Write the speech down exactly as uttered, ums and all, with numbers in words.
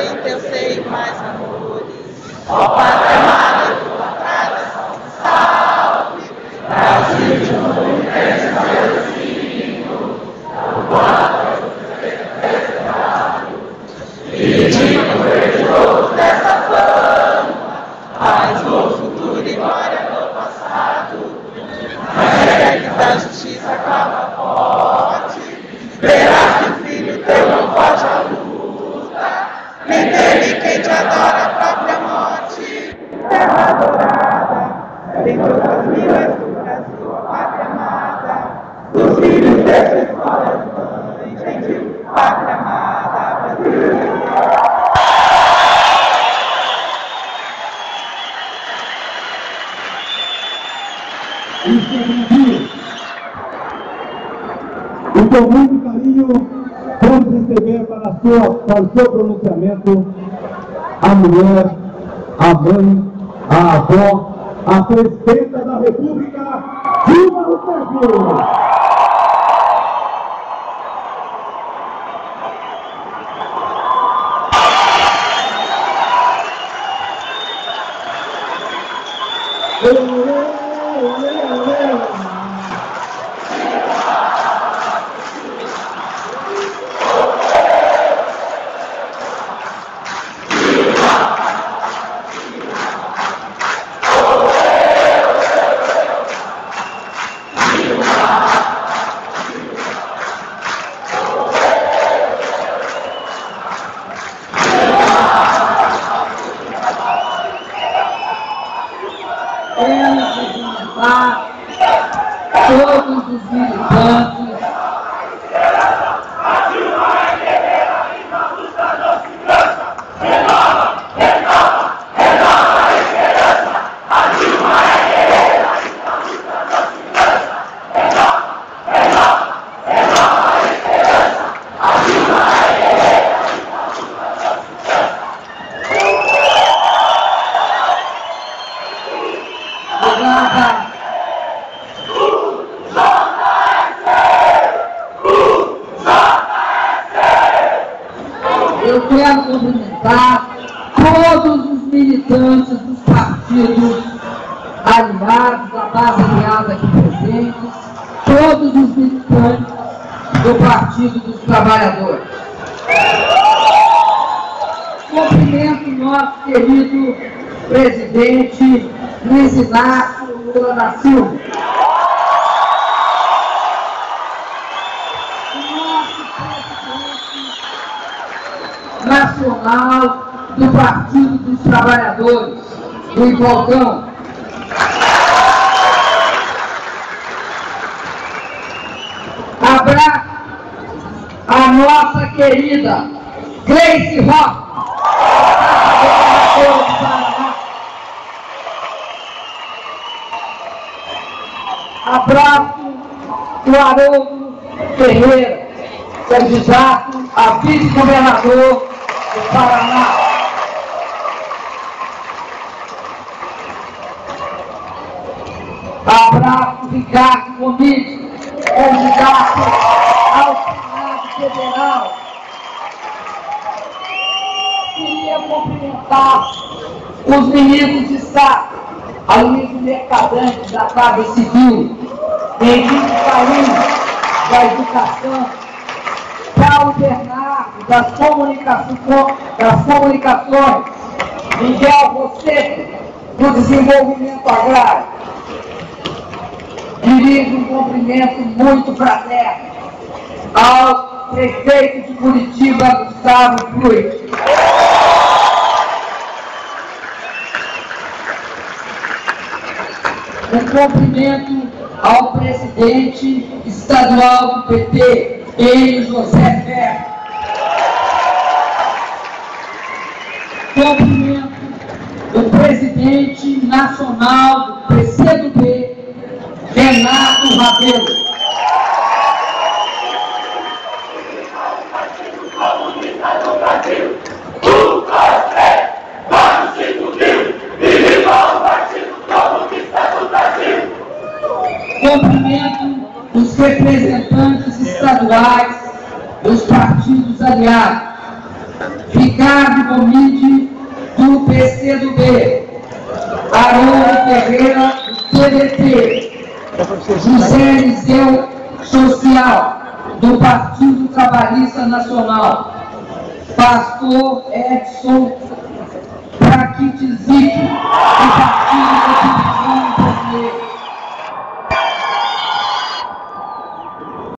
em teu seio mais amores. Ó Pátria amada, idolatrada, salve, Brasil de novo, cresce seu filho, o quadro e digno herdor dessa fama, paz no futuro e glória no passado. A regra da justiça acaba forte, verás que o filho teu não foge à luta, nem teme quem te adora a própria morte. Terra adorada, tem todas as vilas do Brasil, a pátria amada, dos filhos desses escolas, mãe, gentil, pátria amada, Brasil. E com muito carinho, vamos receber para, sua, para o seu pronunciamento a mulher, a mãe, a avó, a presidenta da República, Dilma Rousseff. Todos os militantes eu quero cumprimentar todos os militantes dos partidos aliados, da base aliada aqui presentes, todos os militantes do Partido dos Trabalhadores. Cumprimento o nosso querido presidente Luiz Inácio Lula da Silva. Nacional do Partido dos Trabalhadores, do Igualdão. Abraço a nossa querida Gleice Rocha, governadora do Paraná. Abraço o Haroldo Ferreira, candidato a vice-governador do Paraná. Abraço Ricardo Gomide, candidato ao Senado Federal. Queria cumprimentar os ministros de Estado, Aloysio Mercadante, da Casa Civil, Henrique Carinho, da Educação, Paulo Bernardo, das Comunicações, das comunicações Miguel Rosseto, do Desenvolvimento Agrário. Dirijo um cumprimento muito fraterno ao prefeito de Curitiba, Gustavo Fruit. Um cumprimento ao presidente estadual do P T, Enio José Ferro. Cumprimento o presidente nacional do P C do B, Renato Rabelo. Cumprimento os representantes estaduais dos partidos aliados. Ricardo Gomide, do P C do B, Haroldo Ferreira, do P D T, José Eliseu Social, do Partido Trabalhista Nacional, Pastor Edson Prakitzik, do Partido